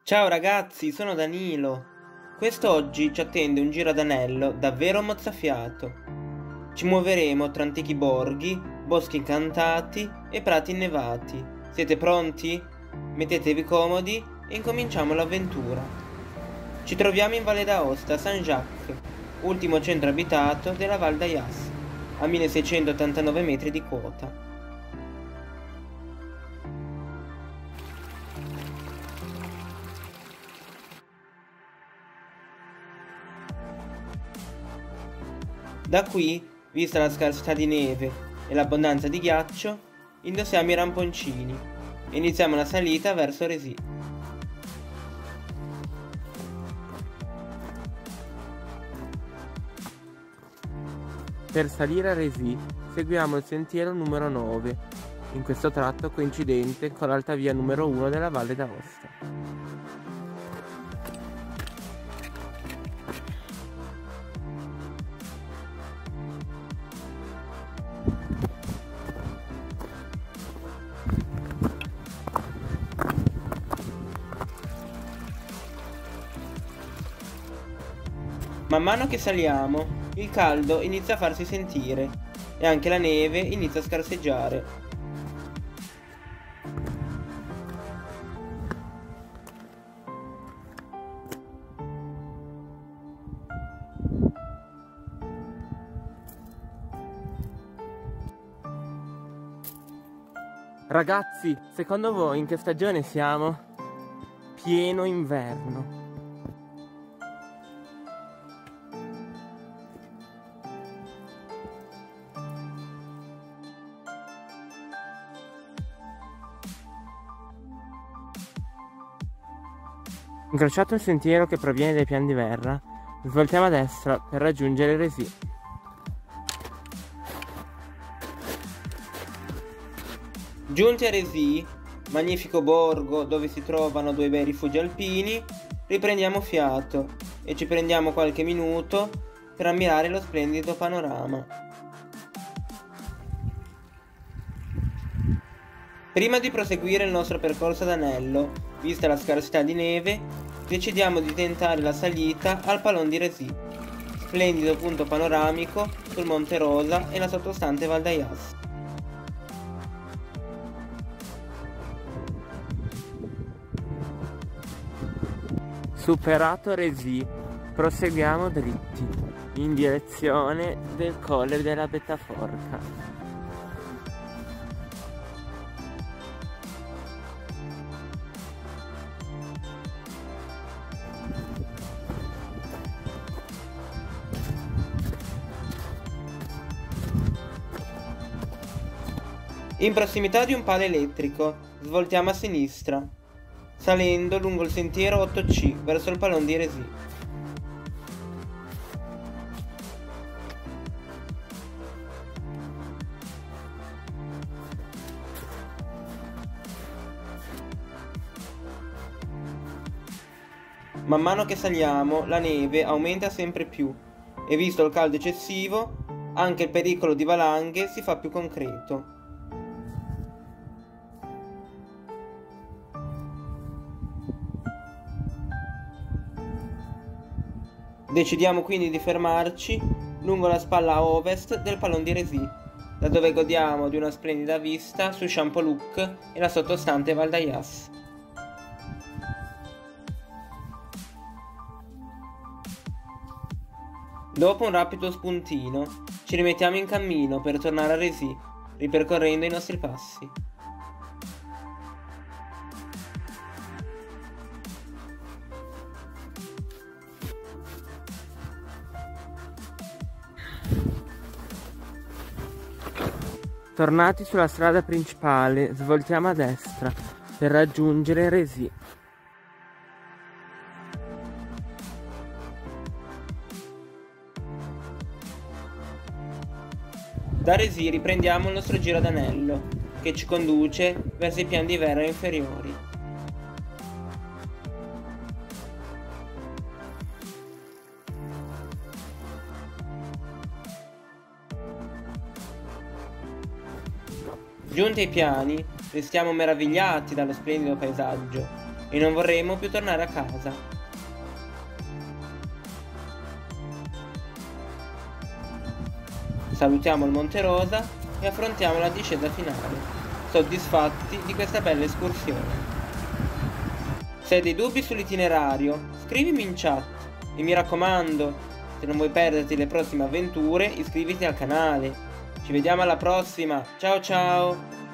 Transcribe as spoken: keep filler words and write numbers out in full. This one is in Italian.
Ciao ragazzi, sono Danilo. Quest'oggi ci attende un giro ad anello davvero mozzafiato. Ci muoveremo tra antichi borghi, boschi incantati e prati innevati. Siete pronti? Mettetevi comodi e incominciamo l'avventura. Ci troviamo in Valle d'Aosta, a Saint-Jacques, ultimo centro abitato della Val d'Ayas, a milleseicentottantanove metri di quota. Da qui, vista la scarsità di neve e l'abbondanza di ghiaccio, indossiamo i ramponcini e iniziamo la salita verso Rézy. Per salire a Rézy seguiamo il sentiero numero nove, in questo tratto coincidente con l'alta via numero uno della Valle d'Aosta. Man mano che saliamo, il caldo inizia a farsi sentire e anche la neve inizia a scarseggiare. Ragazzi, secondo voi in che stagione siamo? Pieno inverno. Incrociato il sentiero che proviene dai Pian di Verra, svoltiamo a destra per raggiungere Rézy. Giunti a Rézy, magnifico borgo dove si trovano due bei rifugi alpini, riprendiamo fiato e ci prendiamo qualche minuto per ammirare lo splendido panorama. Prima di proseguire il nostro percorso ad anello, vista la scarsità di neve, decidiamo di tentare la salita al Palon di Rézy, splendido punto panoramico sul Monte Rosa e la sottostante Val d'Ayas. Superato Rézy, proseguiamo dritti, in direzione del Colle della Bettaforca. In prossimità di un palo elettrico, svoltiamo a sinistra, salendo lungo il sentiero otto C verso il Palon di Rézy. Man mano che saliamo, la neve aumenta sempre più e visto il caldo eccessivo, anche il pericolo di valanghe si fa più concreto. Decidiamo quindi di fermarci lungo la spalla a ovest del Palon di Rézy, da dove godiamo di una splendida vista su Champoluc e la sottostante Val d'Ayas. Dopo un rapido spuntino, ci rimettiamo in cammino per tornare a Rézy, ripercorrendo i nostri passi. Tornati sulla strada principale, svoltiamo a destra per raggiungere Rézy. Da Rézy riprendiamo il nostro giro ad anello, che ci conduce verso i Pian di Verra inferiori. Giunti ai piani, restiamo meravigliati dallo splendido paesaggio e non vorremmo più tornare a casa. Salutiamo il Monte Rosa e affrontiamo la discesa finale, soddisfatti di questa bella escursione. Se hai dei dubbi sull'itinerario, scrivimi in chat e mi raccomando, se non vuoi perderti le prossime avventure, iscriviti al canale. Ci vediamo alla prossima, ciao ciao!